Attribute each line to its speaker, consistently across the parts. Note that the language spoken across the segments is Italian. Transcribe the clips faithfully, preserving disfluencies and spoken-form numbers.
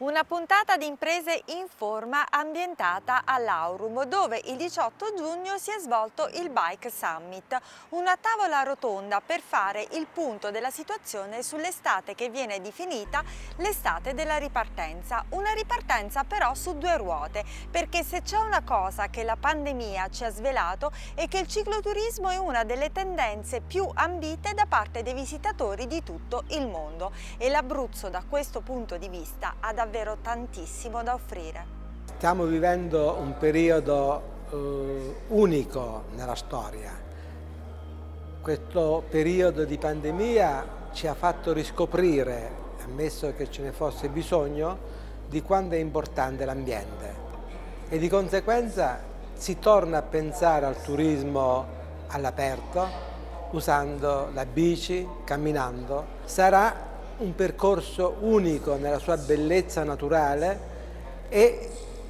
Speaker 1: Una puntata di Imprese in Forma ambientata all'Aurum, dove il diciotto giugno si è svolto il Bike Summit, una tavola rotonda per fare il punto della situazione sull'estate che viene definita l'estate della ripartenza. Una ripartenza però su due ruote, perché se c'è una cosa che la pandemia ci ha svelato è che il cicloturismo è una delle tendenze più ambite da parte dei visitatori di tutto il mondo e l'Abruzzo da questo punto di vista ha davvero tantissimo da offrire.
Speaker 2: Stiamo vivendo un periodo eh, unico nella storia. Questo periodo di pandemia ci ha fatto riscoprire, ammesso che ce ne fosse bisogno, di quanto è importante l'ambiente e di conseguenza si torna a pensare al turismo all'aperto, usando la bici, camminando. Sarà un percorso unico nella sua bellezza naturale e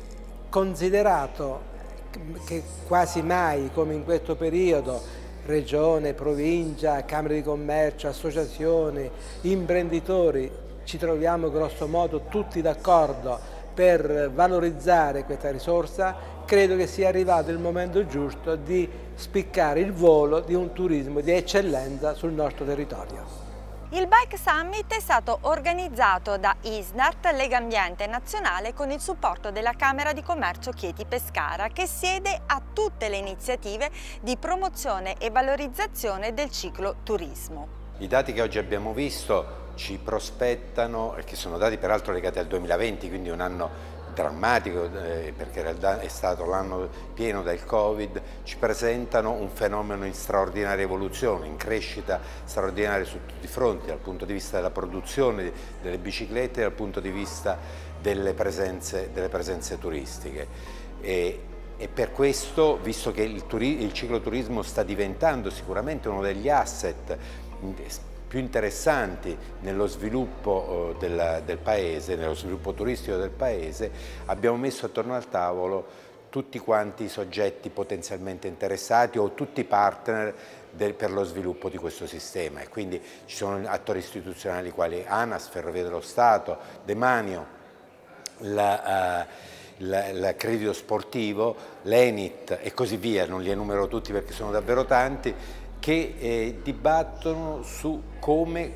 Speaker 2: considerato che quasi mai come in questo periodo regione, provincia, camere di commercio, associazioni, imprenditori ci troviamo grosso modo tutti d'accordo per valorizzare questa risorsa. Credo che sia arrivato il momento giusto di spiccare il volo di un turismo di eccellenza sul nostro territorio.
Speaker 1: Il Bike Summit è stato organizzato da ISNART, Lega Ambiente Nazionale, con il supporto della Camera di Commercio Chieti-Pescara, che siede a tutte le iniziative di promozione e valorizzazione del cicloturismo.
Speaker 3: I dati che oggi abbiamo visto ci prospettano, e che sono dati peraltro legati al duemilaventi, quindi un anno drammatico eh, perché in realtà è stato l'anno pieno del Covid, ci presentano un fenomeno in straordinaria evoluzione, in crescita straordinaria su tutti i fronti, dal punto di vista della produzione delle biciclette e dal punto di vista delle presenze, delle presenze turistiche. E, e per questo, visto che il, il cicloturismo sta diventando sicuramente uno degli asset più interessanti nello sviluppo del, del paese, nello sviluppo turistico del paese, abbiamo messo attorno al tavolo tutti quanti i soggetti potenzialmente interessati o tutti i partner del, per lo sviluppo di questo sistema. E quindi ci sono attori istituzionali quali ANAS, Ferrovie dello Stato, Demanio, la, uh, il credito sportivo, l'Enit e così via, non li enumero tutti perché sono davvero tanti, che eh, dibattono su come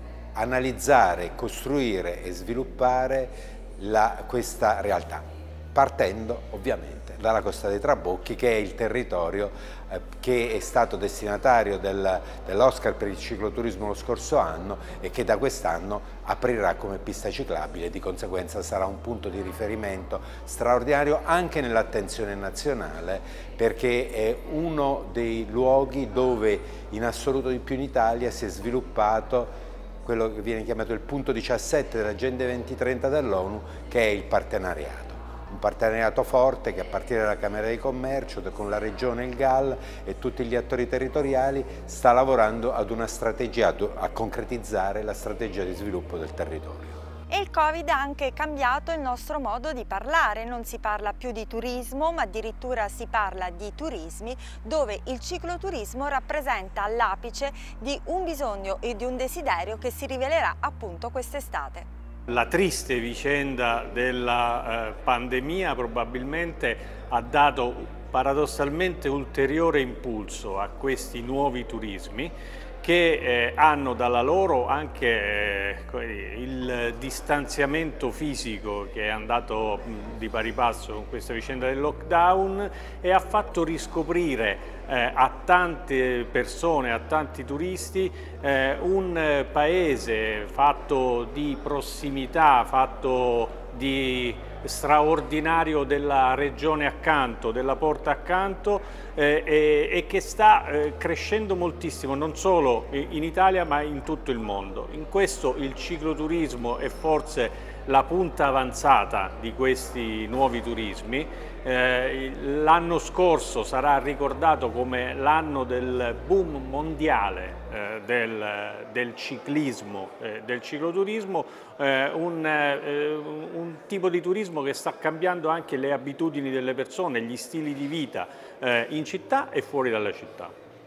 Speaker 3: analizzare, costruire e sviluppare la, questa realtà, partendo ovviamente dalla Costa dei Trabocchi, che è il territorio eh, che è stato destinatario del, dell'Oscar per il cicloturismo lo scorso anno e che da quest'anno aprirà come pista ciclabile, di conseguenza sarà un punto di riferimento straordinario anche nell'attenzione nazionale, perché è uno dei luoghi dove in assoluto di più in Italia si è sviluppato quello che viene chiamato il punto diciassette dell'Agenda duemilatrenta dell'ONU, che è il partenariato. Un partenariato forte che a partire dalla Camera di Commercio, con la Regione e il G A L e tutti gli attori territoriali sta lavorando ad una strategia, a concretizzare la strategia di sviluppo del territorio.
Speaker 1: E il Covid ha anche cambiato il nostro modo di parlare, non si parla più di turismo, ma addirittura si parla di turismi, dove il cicloturismo rappresenta l'apice di un bisogno e di un desiderio che si rivelerà appunto quest'estate.
Speaker 4: La triste vicenda della eh, pandemia probabilmente ha dato paradossalmente ulteriore impulso a questi nuovi turismi che eh, hanno dalla loro anche eh, il distanziamento fisico che è andato mh, di pari passo con questa vicenda del lockdown e ha fatto riscoprire eh, a tante persone, a tanti turisti, eh, un paese fatto di prossimità, fatto di straordinario della regione accanto, della porta accanto eh, e, e che sta eh, crescendo moltissimo non solo in Italia ma in tutto il mondo. In questo il cicloturismo è forse la punta avanzata di questi nuovi turismi. Eh, l'anno scorso sarà ricordato come l'anno del boom mondiale eh, del, del ciclismo, eh, del cicloturismo, eh, un, eh, un tipo di turismo che sta cambiando anche le abitudini delle persone, gli stili di vita eh, in città e fuori dalla città.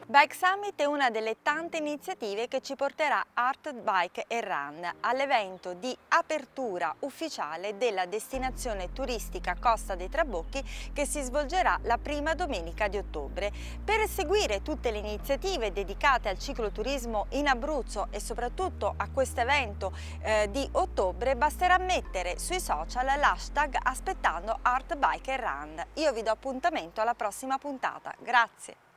Speaker 1: Bike Summit è una delle tante iniziative che ci porterà Art Bike and Run all'evento di apertura ufficiale della destinazione turistica Costa dei Trabocchi che si svolgerà la prima domenica di ottobre. Per seguire tutte le iniziative dedicate al cicloturismo in Abruzzo e soprattutto a questo evento eh, di ottobre basterà mettere sui social l'hashtag aspettando Art Bike and Run. Io vi do appuntamento alla prossima puntata. Grazie!